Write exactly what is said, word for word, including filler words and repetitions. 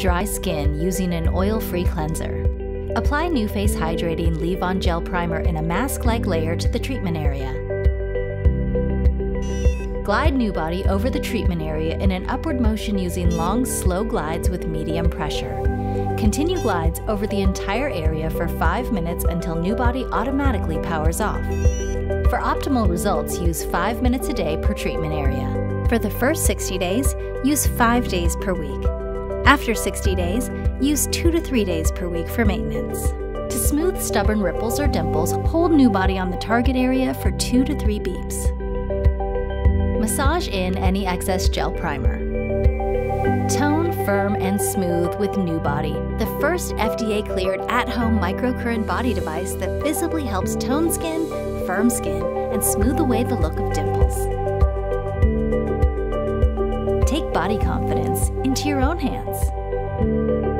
dry skin using an oil-free cleanser. Apply NuFACE Hydrating Leave-On Gel Primer in a mask-like layer to the treatment area. Glide NuBODY over the treatment area in an upward motion using long, slow glides with medium pressure. Continue glides over the entire area for five minutes until NuBODY automatically powers off. For optimal results, use five minutes a day per treatment area. For the first sixty days, use five days per week. After sixty days, use two to three days per week for maintenance. To smooth stubborn ripples or dimples, hold NuBODY on the target area for two to three beeps. Massage in any excess gel primer. Tone, firm, and smooth with NuBODY, the first F D A-cleared at-home microcurrent body device that visibly helps tone skin, firm skin, and smooth away the look of dimples. Take body confidence into your own hands.